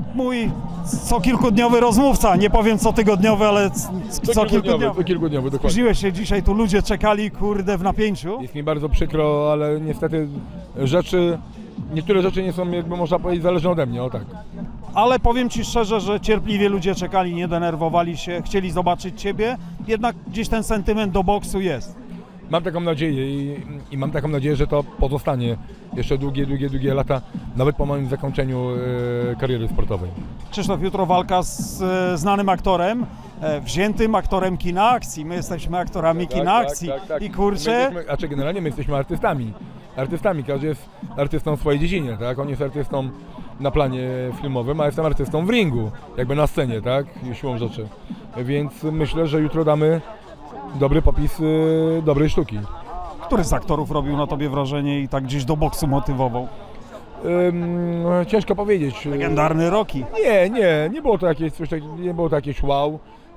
mój co kilkudniowy rozmówca, nie powiem co tygodniowy, ale co kilkudniowy. Dokładnie. Zbliżyłeś się dzisiaj, tu ludzie czekali, kurde, w napięciu. Jest mi bardzo przykro, ale niestety niektóre rzeczy nie są, jakby można powiedzieć, zależne ode mnie, o tak. Ale powiem Ci szczerze, że cierpliwie ludzie czekali, nie denerwowali się, chcieli zobaczyć Ciebie, jednak gdzieś ten sentyment do boksu jest. Mam taką nadzieję i mam taką nadzieję, że to pozostanie jeszcze długie lata, nawet po moim zakończeniu kariery sportowej. Krzysztof, jutro walka z znanym aktorem, wziętym aktorem kina akcji. My jesteśmy aktorami kina akcji. Tak. I kurczę... Generalnie my jesteśmy artystami. Każdy jest artystą w swojej dziedzinie, tak? On jest artystą na planie filmowym, a jestem artystą w ringu, jakby na scenie, tak? Siłą rzeczy. Więc myślę, że jutro damy dobry popis dobrej sztuki. Który z aktorów robił na Tobie wrażenie i tak gdzieś do boksu motywował? Ciężko powiedzieć. Legendarny Rocky. Nie było to jakieś coś takiego, nie było to jakieś wow.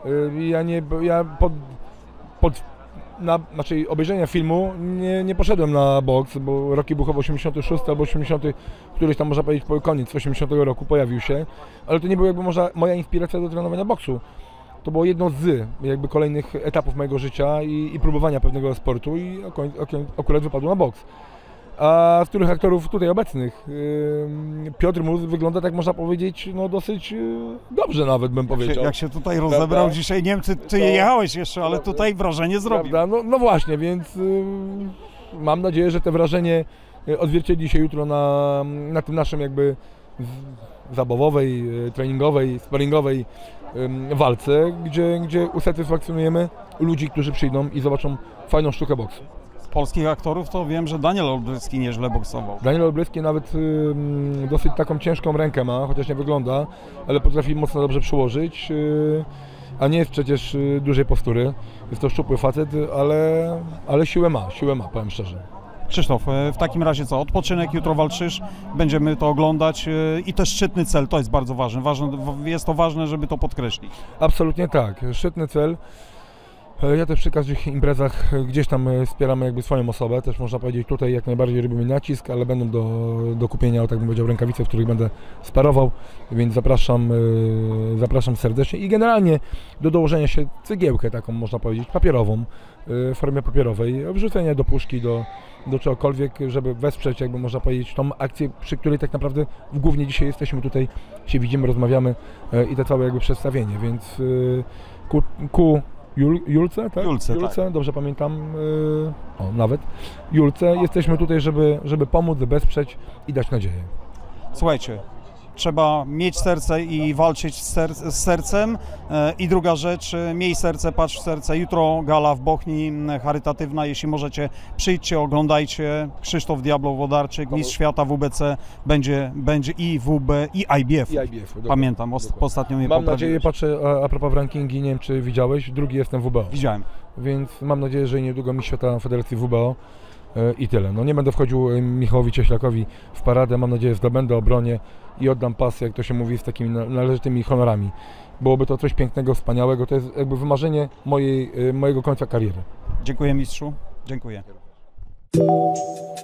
Znaczy obejrzenia filmu nie poszedłem na boks, bo Rocky był chyba 86 albo 80, któryś tam można powiedzieć koniec 80 roku pojawił się, ale to nie było jakby moja inspiracja do trenowania boksu. To było jedno z jakby kolejnych etapów mojego życia i próbowania pewnego sportu i akurat wypadło na boks. A z których aktorów tutaj obecnych? Piotr Mus wygląda, tak można powiedzieć, no dosyć dobrze nawet bym powiedział. Jak się tutaj rozebrał dzisiaj, nie wiem czy ty jechałeś jeszcze, ale tutaj wrażenie zrobił. No właśnie, więc mam nadzieję, że to wrażenie odzwierciedli się jutro na tym naszym jakby zabawowej, treningowej, sparingowej walce, gdzie usatysfakcjonujemy ludzi, którzy przyjdą i zobaczą fajną sztukę boksu. Polskich aktorów to wiem, że Daniel Olbrychski nieźle boksował. Daniel Olbrychski nawet dosyć taką ciężką rękę ma, chociaż nie wygląda, ale potrafi mocno dobrze przyłożyć, a nie jest przecież dużej postury. Jest to szczupły facet, ale siłę ma, powiem szczerze. Krzysztof, w takim razie co? Odpoczynek, jutro walczysz, będziemy to oglądać i też szczytny cel, to jest bardzo ważne. Jest to ważne, żeby to podkreślić. Absolutnie tak, szczytny cel. Ja też przy każdych imprezach gdzieś tam wspieramy jakby swoją osobę, też można powiedzieć tutaj jak najbardziej robimy nacisk, ale będą do kupienia, tak bym powiedział, rękawice, w których będę sparował, więc zapraszam serdecznie i generalnie do dołożenia się cegiełkę taką można powiedzieć, papierową, w formie papierowej, wrzucenia do puszki, do czegokolwiek, żeby wesprzeć jakby można powiedzieć tą akcję, przy której tak naprawdę głównie dzisiaj jesteśmy tutaj, się widzimy, rozmawiamy i to całe jakby przedstawienie, więc Julce, tak? Julce, tak. Dobrze pamiętam, nawet Julce. Jesteśmy tutaj, żeby pomóc, wesprzeć i dać nadzieję. Słuchajcie, trzeba mieć serce i walczyć z sercem. I druga rzecz, miej serce, patrz w serce. Jutro gala w Bochni charytatywna. Jeśli możecie, przyjdźcie, oglądajcie. Krzysztof Diablo-Włodarczyk, mistrz świata WBC, będzie i WB, i IBF. Pamiętam, ostatnio mnie Mam nadzieję, patrzę a propos w rankingi, nie wiem czy widziałeś, drugi jestem w WBO. Widziałem. Więc mam nadzieję, że niedługo mistrz świata Federacji WBO. I tyle. No nie będę wchodził Michałowi Cieślakowi w paradę, mam nadzieję, że zdobędę obronie i oddam pas, jak to się mówi, z takimi należytymi honorami. Byłoby to coś pięknego, wspaniałego, to jest jakby wymarzenie mojego końca kariery. Dziękuję mistrzu, dziękuję.